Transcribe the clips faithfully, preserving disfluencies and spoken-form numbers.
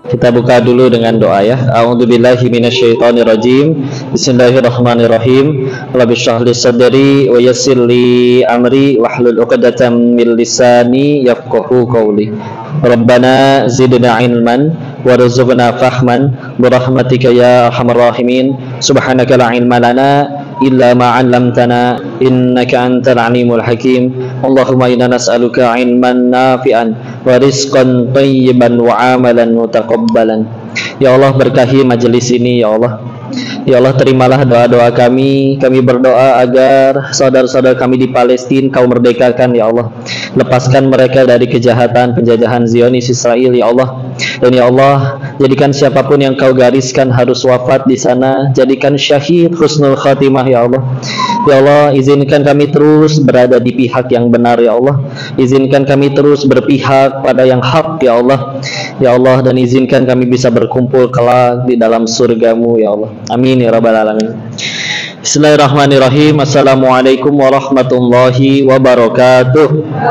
Kita buka dulu dengan doa ya. A'udzubillahi minasyaitonirrajim. Bismillahirrahmanirrahim. Rabbi shrah li sadri wa yassir li amri wahlul 'uqdatam min lisani yafqahu qawli. Rabbana zidna ilman warzuqna fahman birahmatika ya arhamar rahimin. Subhanaka la ilma lana illa ma 'allamtana innaka antal alimul hakim. Allahumma inna nas'aluka ilman nafi'an wa rizqan thayyiban wa amalan mutaqabbalan. Ya Allah, berkahi majelis ini ya Allah. Ya Allah, terimalah doa-doa kami. Kami berdoa agar saudara-saudara kami di Palestina Kau merdekakan ya Allah. Lepaskan mereka dari kejahatan penjajahan Zionis Israel ya Allah. Dan ya Allah, jadikan siapapun yang Kau gariskan harus wafat di sana, jadikan syahid husnul khatimah ya Allah. Ya Allah, izinkan kami terus berada di pihak yang benar ya Allah. Izinkan kami terus berpihak pada yang hak ya Allah. Ya Allah, dan izinkan kami bisa berkumpul kelak di dalam surga-Mu ya Allah. Amin ya rabbal alamin. Bismillahirrahmanirrahim. Assalamualaikum warahmatullahi wabarakatuh.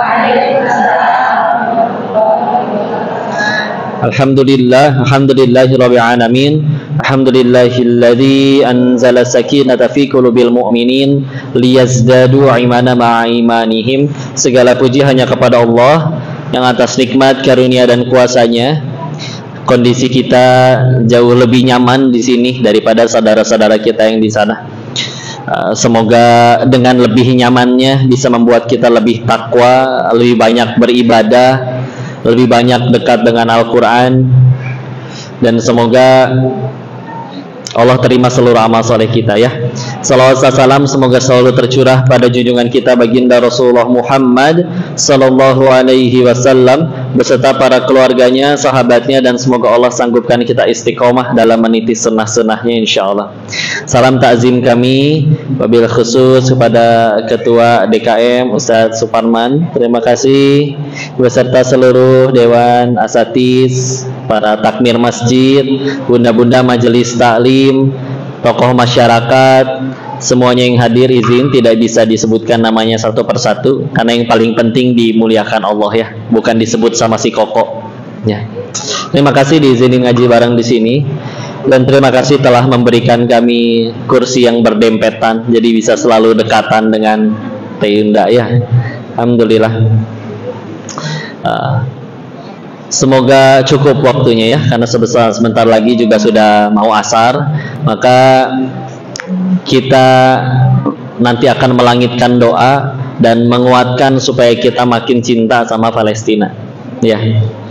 Alhamdulillah, alhamdulillahi rabbil alamin. Alhamdulillahilladzi anzala sakinata fi qulubil mu'minin liyazdadu imana ma'a imanihim. Segala puji hanya kepada Allah yang atas nikmat, karunia dan kuasanya kondisi kita jauh lebih nyaman di sini daripada saudara-saudara kita yang di sana. Uh, semoga dengan lebih nyamannya bisa membuat kita lebih takwa, lebih banyak beribadah, lebih banyak dekat dengan Al-Quran, dan semoga Allah terima seluruh amal soleh kita ya. Salawat salam semoga selalu tercurah pada junjungan kita baginda Rasulullah Muhammad sallallahu alaihi wasallam beserta para keluarganya, sahabatnya, dan semoga Allah sanggupkan kita istiqomah dalam meniti sunnah-sunnahnya insyaallah. Salam takzim kami wabil khusus kepada Ketua D K M Ustadz Suparman, terima kasih, beserta seluruh Dewan Asatiz, para takmir masjid, bunda-bunda majelis taklim, tokoh masyarakat, semuanya yang hadir. Izin tidak bisa disebutkan namanya satu persatu karena yang paling penting dimuliakan Allah ya, bukan disebut sama si Koko ya. Terima kasih diizinin ngaji bareng di sini, dan terima kasih telah memberikan kami kursi yang berdempetan jadi bisa selalu dekatan dengan Teyunda ya. Alhamdulillah. uh, Semoga cukup waktunya ya, karena sebesar sebentar lagi juga sudah mau asar. Maka kita nanti akan melangitkan doa dan menguatkan supaya kita makin cinta sama Palestina ya.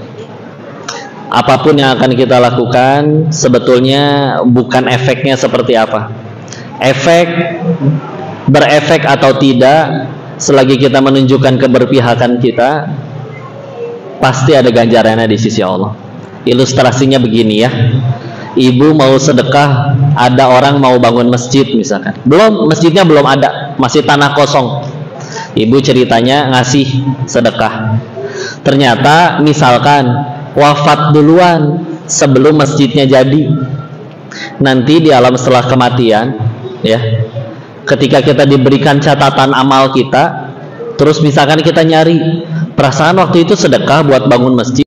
Apapun yang akan kita lakukan sebetulnya bukan efeknya seperti apa. Efek, berefek atau tidak, selagi kita menunjukkan keberpihakan kita, pasti ada ganjarannya di sisi Allah. Ilustrasinya begini ya. Ibu mau sedekah, ada orang mau bangun masjid misalkan. Belum, masjidnya belum ada, masih tanah kosong. Ibu ceritanya ngasih sedekah. Ternyata misalkan wafat duluan sebelum masjidnya jadi. Nanti di alam setelah kematian ya, ketika kita diberikan catatan amal kita, terus misalkan kita nyari, perasaan waktu itu sedekah buat bangun masjid,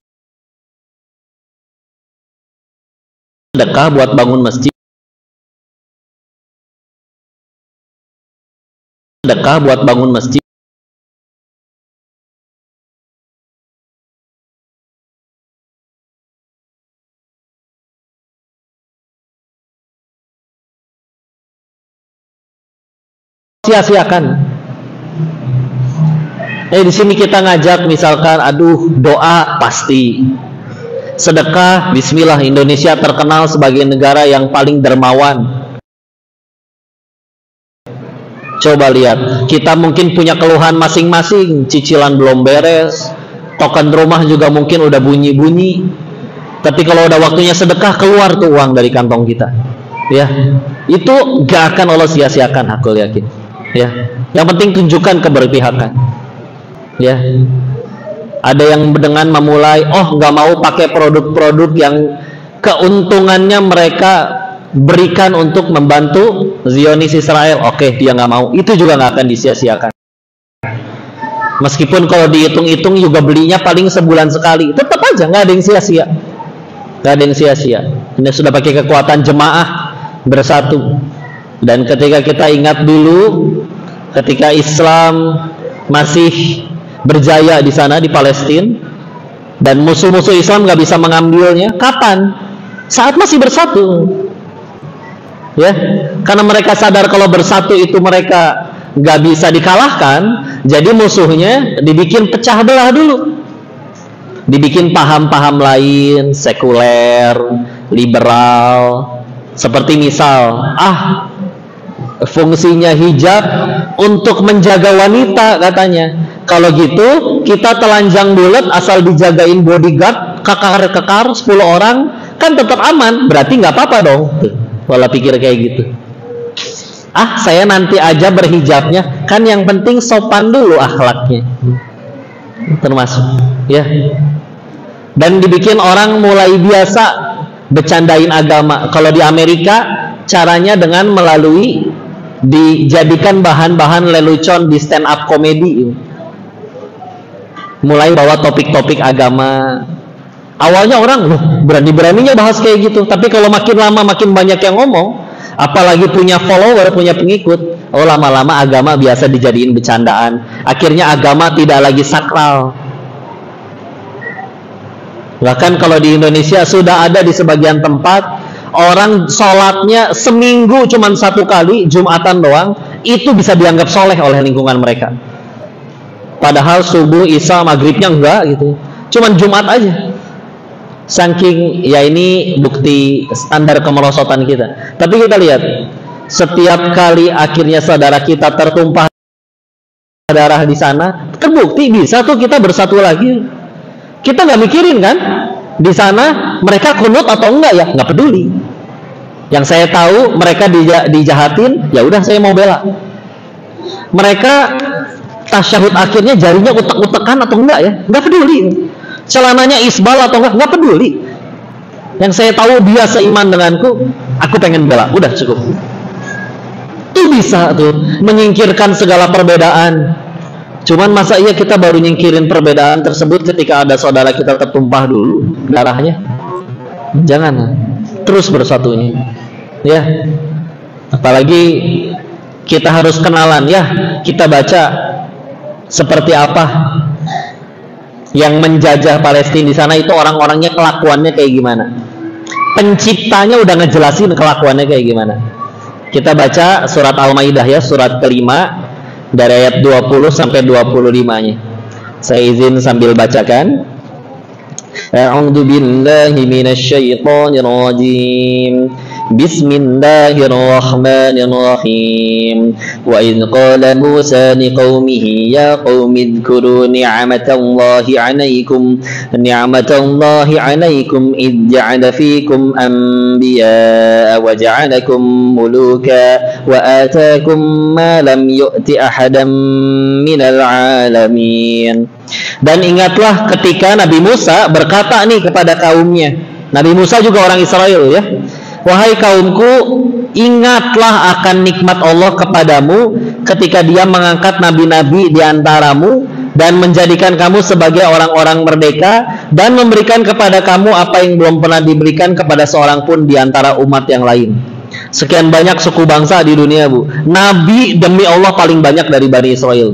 sedekah buat bangun masjid, sedekah buat bangun masjid. Sia-siakan. Eh di sini kita ngajak misalkan, aduh doa pasti, sedekah bismillah. Indonesia terkenal sebagai negara yang paling dermawan. Coba lihat, kita mungkin punya keluhan masing-masing, cicilan belum beres, token rumah juga mungkin udah bunyi-bunyi. Tapi kalau udah waktunya sedekah, keluar tuh uang dari kantong kita. Ya, itu gak akan Allah sia-siakan, aku yakin. Ya, yang penting tunjukkan keberpihakan. Ya, ada yang dengan memulai, oh nggak mau pakai produk-produk yang keuntungannya mereka berikan untuk membantu Zionis Israel. Oke, dia nggak mau, itu juga nggak akan disia-siakan. Meskipun kalau dihitung-hitung juga belinya paling sebulan sekali, tetap aja nggak ada yang sia-sia. Gak ada yang sia-sia. Ini sudah pakai kekuatan jemaah bersatu. Dan ketika kita ingat dulu, ketika Islam masih berjaya di sana di Palestina, dan musuh-musuh Islam gak bisa mengambilnya, kapan? Saat masih bersatu. Ya, karena mereka sadar kalau bersatu itu mereka gak bisa dikalahkan, jadi musuhnya dibikin pecah belah dulu. Dibikin paham-paham lain, sekuler, liberal. Seperti misal, ah, fungsinya hijab untuk menjaga wanita katanya. Kalau gitu, kita telanjang bulat asal dijagain bodyguard, kekar-kekar sepuluh orang, kan tetap aman. Berarti nggak apa-apa dong. Pola pikir kayak gitu. Ah, saya nanti aja berhijabnya, kan yang penting sopan dulu akhlaknya. Termasuk, ya. Dan dibikin orang mulai biasa bercandain agama. Kalau di Amerika caranya dengan melalui dijadikan bahan-bahan lelucon di stand up comedy. Mulai bawa topik-topik agama. Awalnya orang loh berani-beraninya bahas kayak gitu, tapi kalau makin lama makin banyak yang ngomong, apalagi punya follower, punya pengikut, oh lama-lama agama biasa dijadiin bercandaan. Akhirnya agama tidak lagi sakral. Bahkan kalau di Indonesia sudah ada di sebagian tempat orang sholatnya seminggu cuma satu kali, Jumatan doang, itu bisa dianggap soleh oleh lingkungan mereka. Padahal subuh, isya, maghribnya enggak gitu, cuman Jumat aja. Saking ya ini bukti standar kemerosotan kita. Tapi kita lihat, setiap kali akhirnya saudara kita tertumpah darah di sana, terbukti bisa tuh kita bersatu lagi. Kita nggak mikirin kan di sana mereka kunut atau enggak ya, nggak peduli. Yang saya tahu mereka dija dijahatin, ya udah saya mau bela. Mereka tasyahud akhirnya jarinya utek-utekan atau enggak ya, nggak peduli. Celananya isbal atau enggak, nggak peduli. Yang saya tahu dia seiman denganku, aku pengen bela, udah cukup. Itu bisa tuh menyingkirkan segala perbedaan. Cuman masa iya kita baru nyingkirin perbedaan tersebut ketika ada saudara kita tertumpah dulu darahnya? Jangan, terus bersatunya. Ya, apalagi kita harus kenalan ya. Kita baca seperti apa yang menjajah Palestina di sana itu, orang-orangnya kelakuannya kayak gimana. Penciptanya udah ngejelasin kelakuannya kayak gimana. Kita baca surat Al-Maidah ya, surat kelima dari ayat dua puluh sampai dua puluh lima-nya. Saya izin sambil bacakan. A'udzu billahi minasy syaithanir rajim. Bismillahirrahmanirrahim. Wa idz qala Musa liqaumihi ya qaumi dzkuru ni'matallahi 'alaikum ni'matallahi 'alaikum idz ja'ala fiikum anbiya'a wa ja'alakum muluka wa ataakum ma lam yu'ti ahadan minal 'alamin. Dan ingatlah ketika Nabi Musa berkata nih kepada kaumnya. Nabi Musa juga orang Israel ya. Wahai kaumku, ingatlah akan nikmat Allah kepadamu ketika Dia mengangkat nabi-nabi di antaramu dan menjadikan kamu sebagai orang-orang merdeka dan memberikan kepada kamu apa yang belum pernah diberikan kepada seorang pun di antara umat yang lain. Sekian banyak suku bangsa di dunia, Bu. Nabi demi Allah paling banyak dari Bani Israel.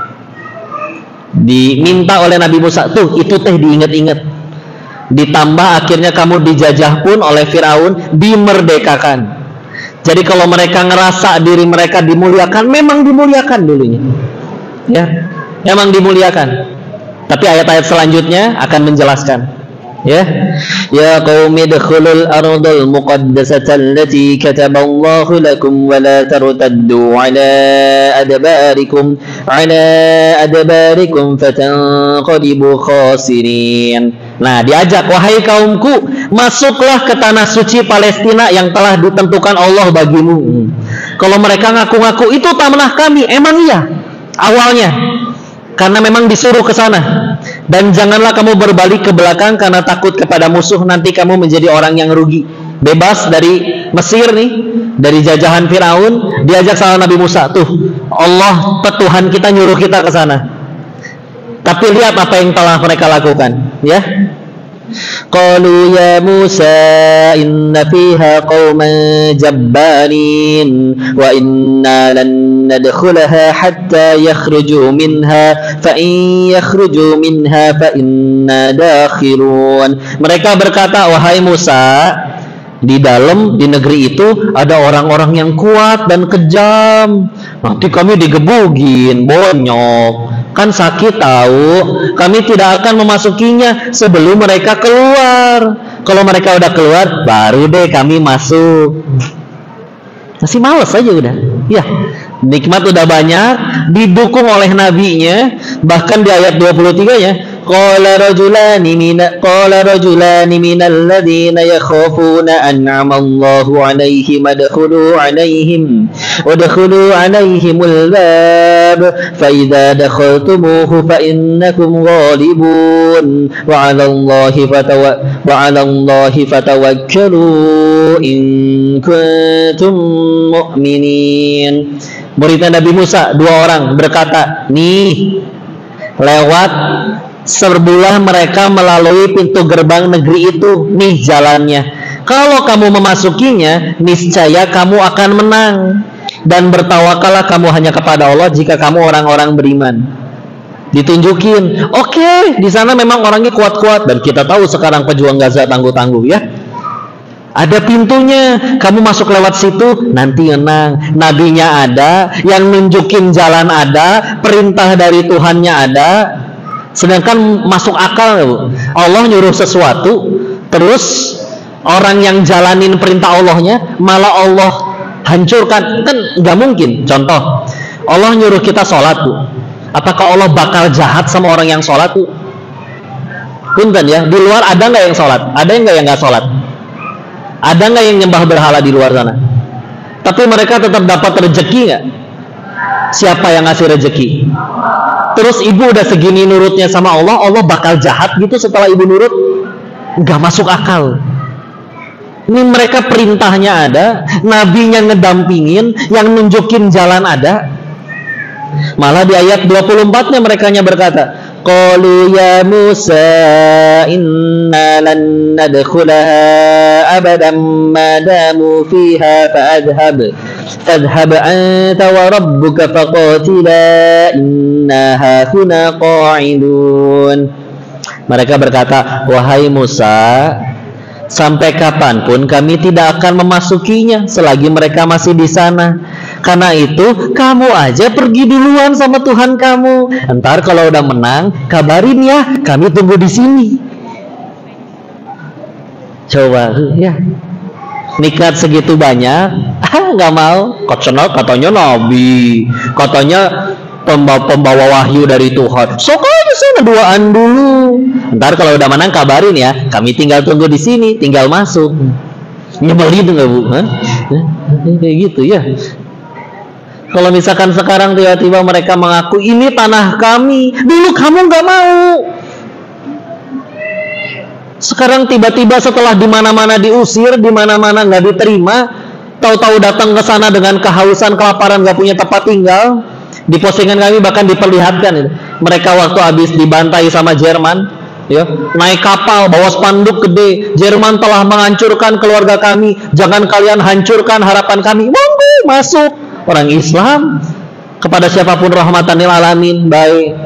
Diminta oleh Nabi Musa, tuh itu teh diingat-ingat. Ditambah akhirnya kamu dijajah pun oleh Firaun, dimerdekakan. Jadi kalau mereka ngerasa diri mereka dimuliakan, memang dimuliakan dulunya. Ya, memang dimuliakan. Tapi ayat-ayat selanjutnya akan menjelaskan. Ya, ya qaumi dkhulul ardal muqaddasata allati kataballahu lakum wa la tartaddu ala adbarikum ala adbarikum fatanqalibu khasirin. Nah, diajak, wahai kaumku, masuklah ke tanah suci Palestina yang telah ditentukan Allah bagimu. Kalau mereka ngaku-ngaku itu tanah kami, emang iya awalnya, karena memang disuruh ke sana. Dan janganlah kamu berbalik ke belakang karena takut kepada musuh, nanti kamu menjadi orang yang rugi. Bebas dari Mesir nih, dari jajahan Firaun, diajak sama Nabi Musa, tuh Allah Tuhan kita nyuruh kita ke sana. Tapi lihat apa yang telah mereka lakukan, ya. Qalu ya Musa inna fiha qauman jabbarin wa inna lan nadkhulaha hatta yakhruju minha fa in yakhruju minha fa inna dakhilun. Mereka berkata, wahai Musa, di dalam di negeri itu ada orang-orang yang kuat dan kejam. Nanti kami digebugin, bonyok. Kan sakit tahu. Kami tidak akan memasukinya sebelum mereka keluar. Kalau mereka udah keluar, baru deh kami masuk. Masih males aja udah. Ya, nikmat udah banyak, didukung oleh nabinya. Bahkan di ayat dua puluh tiga ya, qala rajulani min qala rajulani minal ladzina yakhafuna an'ama Allahu 'alaihim adkhulu 'alaihim wadkhulu 'alaihimul bab fa idza dakhaltumuhu fa innakum ghalibun wa 'ala Allahi fatawa wa 'ala Allahi fatawakkalu in kuntum mu'minin. Muridnya Nabi Musa dua orang berkata, nih lewat serbulah mereka melalui pintu gerbang negeri itu, nih jalannya. Kalau kamu memasukinya, niscaya kamu akan menang. Dan bertawakallah kamu hanya kepada Allah jika kamu orang-orang beriman. Ditunjukin, oke, okay, di sana memang orangnya kuat-kuat dan kita tahu sekarang pejuang Gaza tangguh-tangguh ya. Ada pintunya, kamu masuk lewat situ, nanti menang. Nabinya ada, yang nunjukin jalan ada, perintah dari Tuhannya ada. Sedangkan masuk akal, Allah nyuruh sesuatu, terus orang yang jalanin perintah Allahnya malah Allah hancurkan, kan nggak mungkin. Contoh, Allah nyuruh kita sholat tuh, apakah Allah bakal jahat sama orang yang sholat tuh? Punten ya, di luar ada nggak yang sholat? Ada nggak yang nggak sholat? Ada nggak yang nyembah berhala di luar sana? Tapi mereka tetap dapat rezeki nggak? Siapa yang ngasih rezeki? Terus ibu udah segini nurutnya sama Allah, Allah bakal jahat gitu setelah ibu nurut? Nggak masuk akal. Ini mereka perintahnya ada, nabinya ngedampingin, yang nunjukin jalan ada. Malah di ayat dua puluh empat-nya mereka berkata, qalu ya Musa inna lan nadkhulaha abadan ma damu fiha fa'adhhab fadhhab anta wa rabbuka faqatila inna hahuna qa'idun. Mereka berkata, wahai Musa, sampai kapanpun kami tidak akan memasukinya selagi mereka masih di sana. Karena itu kamu aja pergi duluan sama Tuhan kamu. Entar kalau udah menang, kabarin ya, kami tunggu di sini. Coba ya, nikmat segitu banyak, ah nggak mau. Katanya, katanya nabi, katanya pembawa, pembawa wahyu dari Tuhan. Sok aja sana duaan dulu. Entar kalau udah menang kabarin ya, kami tinggal tunggu di sini, tinggal masuk. Nyebelin nggak bu? Hah? Kayak gitu ya. Kalau misalkan sekarang tiba-tiba mereka mengaku ini tanah kami, dulu kamu nggak mau. Sekarang tiba-tiba setelah di mana-mana diusir, di mana-mana nggak diterima, tahu-tahu datang ke sana dengan kehausan, kelaparan, nggak punya tempat tinggal. Di postingan kami bahkan diperlihatkan mereka waktu habis dibantai sama Jerman, ya, naik kapal bawa spanduk gede, Jerman telah menghancurkan keluarga kami, jangan kalian hancurkan harapan kami. Monggo masuk. Orang Islam kepada siapapun rahmatan lil alamin, baik.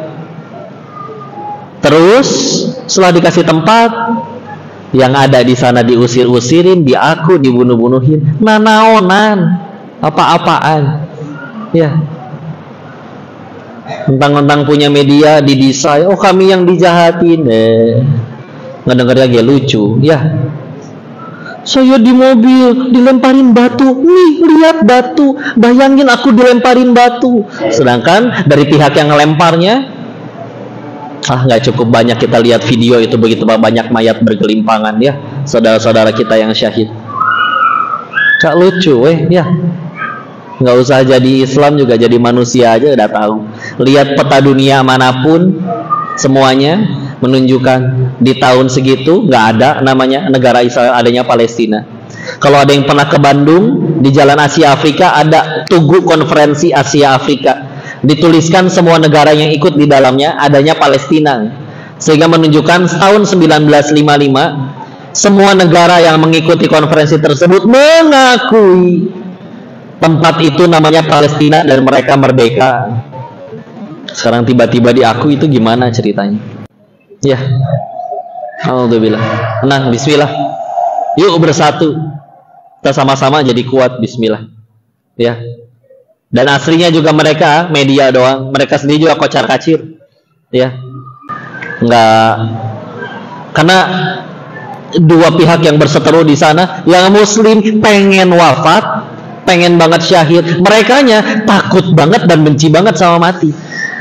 Terus setelah dikasih tempat, yang ada di sana diusir-usirin, diaku, dibunuh-bunuhin, nanaonan, apa-apaan, ya. Tentang-tentang punya media didesain, oh kami yang dijahatin, eh, ngedengarnya dia lucu, ya. Saya di mobil dilemparin batu, nih lihat batu, bayangin aku dilemparin batu. Sedangkan dari pihak yang ngelemparnya, ah nggak cukup banyak kita lihat video itu, begitu banyak mayat bergelimpangan ya, saudara-saudara kita yang syahid. Kak lucu, eh ya. Nggak usah jadi Islam juga jadi manusia aja udah tahu. Lihat peta dunia manapun, semuanya menunjukkan di tahun segitu nggak ada namanya negara Israel, adanya Palestina. Kalau ada yang pernah ke Bandung, di Jalan Asia Afrika ada Tugu Konferensi Asia Afrika, dituliskan semua negara yang ikut di dalamnya adanya Palestina. sehingga menunjukkan tahun seribu sembilan ratus lima puluh lima semua negara yang mengikuti konferensi tersebut mengakui tempat itu namanya Palestina dan mereka merdeka. Sekarang tiba-tiba diakui, itu gimana ceritanya? Ya, alhamdulillah. Tenang, bismillah. Yuk bersatu, kita sama-sama jadi kuat, bismillah. Ya. Dan aslinya juga mereka media doang, mereka sendiri juga kocar-kacir. Ya. Enggak, karena dua pihak yang berseteru di sana, yang muslim pengen wafat, pengen banget syahid, merekanya takut banget dan benci banget sama mati.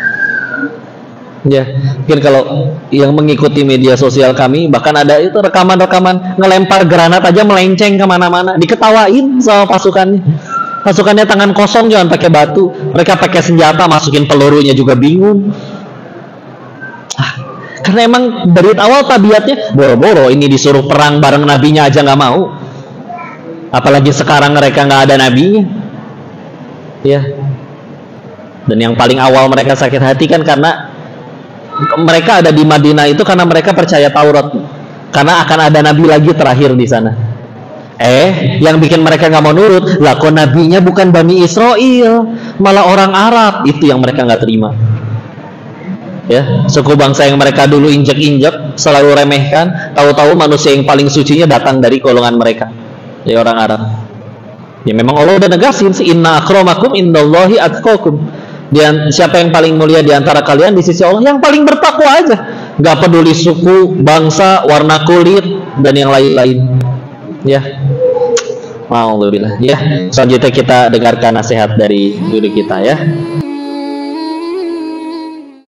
Ya, mungkin kalau yang mengikuti media sosial kami, bahkan ada itu rekaman-rekaman ngelempar granat aja melenceng kemana-mana, diketawain sama pasukannya. Pasukannya tangan kosong, jangan pakai batu, mereka pakai senjata, masukin pelurunya juga bingung. Karena emang dari awal tabiatnya boro-boro ini disuruh perang bareng nabinya aja nggak mau, apalagi sekarang mereka nggak ada nabinya. Ya. Dan yang paling awal mereka sakit hati kan karena mereka ada di Madinah itu karena mereka percaya Taurat, karena akan ada nabi lagi terakhir di sana. Eh, yang bikin mereka nggak mau nurut, lah kok nabinya bukan Bani Israel, malah orang Arab. Itu yang mereka nggak terima. Ya, suku bangsa yang mereka dulu injek-injek, selalu remehkan, tahu-tahu manusia yang paling sucinya datang dari golongan mereka, ya orang Arab. Ya memang Allah udah negasin, inna akramakum indallahi atqakum. Dan siapa yang paling mulia di antara kalian di sisi Allah, yang paling bertakwa aja, nggak peduli suku, bangsa, warna kulit dan yang lain-lain. Ya, alhamdulillah. Ya, selanjutnya kita dengarkan nasihat dari guru kita ya.